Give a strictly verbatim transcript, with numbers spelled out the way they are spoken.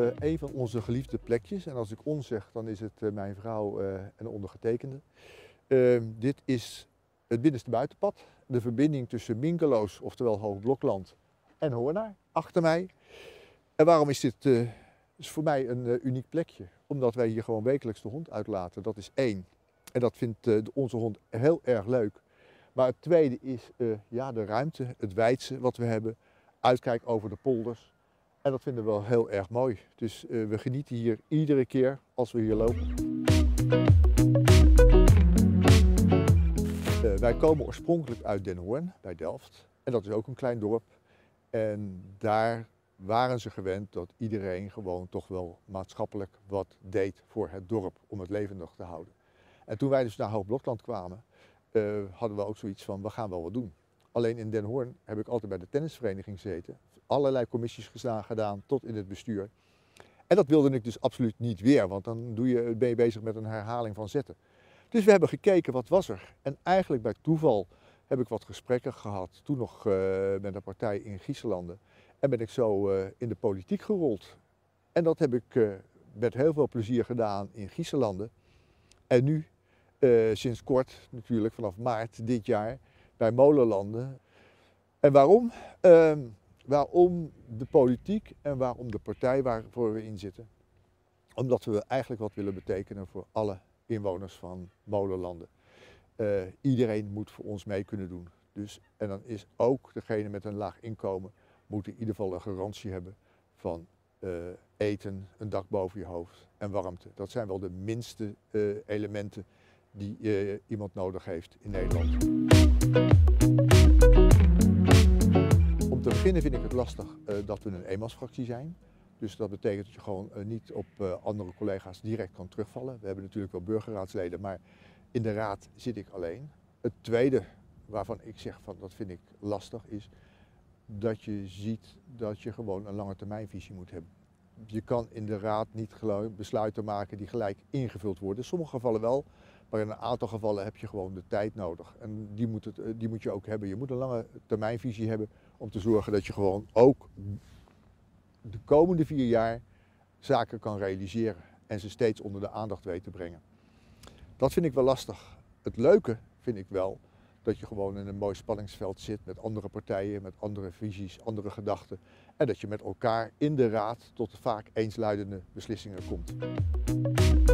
uh, een van onze geliefde plekjes. En als ik ons zeg, dan is het uh, mijn vrouw uh, en ondergetekende. Uh, dit is het binnenste buitenpad. De verbinding tussen Minkeloos, oftewel Hoogblokland, en Hoornaar, achter mij. En waarom is dit uh, is voor mij een uh, uniek plekje? Omdat wij hier gewoon wekelijks de hond uitlaten. Dat is één. En dat vindt uh, onze hond heel erg leuk. Maar het tweede is uh, ja, de ruimte, het weidse wat we hebben. Uitkijk over de polders. En dat vinden we wel heel erg mooi. Dus uh, we genieten hier iedere keer als we hier lopen. Uh, wij komen oorspronkelijk uit Den Hoorn, bij Delft. En dat is ook een klein dorp. En daar waren ze gewend dat iedereen gewoon toch wel maatschappelijk wat deed voor het dorp om het levendig te houden. En toen wij dus naar Hoogblokland kwamen, uh, hadden we ook zoiets van, we gaan wel wat doen. Alleen in Den Hoorn heb ik altijd bij de tennisvereniging gezeten. Allerlei commissies gedaan tot in het bestuur. En dat wilde ik dus absoluut niet weer, want dan doe je, ben je bezig met een herhaling van zetten. Dus we hebben gekeken wat was er. En eigenlijk bij toeval heb ik wat gesprekken gehad, toen nog uh, met een partij in Griezenlanden. En ben ik zo uh, in de politiek gerold. En dat heb ik uh, met heel veel plezier gedaan in Griezenlanden. En nu, uh, sinds kort natuurlijk, vanaf maart dit jaar, bij Molenlanden. En waarom? Uh, waarom de politiek en waarom de partij waarvoor we in zitten? Omdat we eigenlijk wat willen betekenen voor alle inwoners van Molenlanden. Uh, iedereen moet voor ons mee kunnen doen. Dus, en dan is ook degene met een laag inkomen moet in ieder geval een garantie hebben van uh, eten, een dak boven je hoofd en warmte. Dat zijn wel de minste uh, elementen die uh, iemand nodig heeft in Nederland. Om te beginnen vind ik het lastig uh, dat we een eenmansfractie zijn. Dus dat betekent dat je gewoon uh, niet op uh, andere collega's direct kan terugvallen. We hebben natuurlijk wel burgerraadsleden, maar in de raad zit ik alleen. Het tweede waarvan ik zeg van dat vind ik lastig is dat je ziet dat je gewoon een lange termijnvisie moet hebben. Je kan in de raad niet besluiten maken die gelijk ingevuld worden. In sommige gevallen wel, maar in een aantal gevallen heb je gewoon de tijd nodig. En die moet, het, die moet je ook hebben. Je moet een lange termijnvisie hebben om te zorgen dat je gewoon ook de komende vier jaar zaken kan realiseren en ze steeds onder de aandacht weet te brengen. Dat vind ik wel lastig. Het leuke vind ik wel dat je gewoon in een mooi spanningsveld zit met andere partijen, met andere visies, andere gedachten. En dat je met elkaar in de raad tot vaak eensluidende beslissingen komt.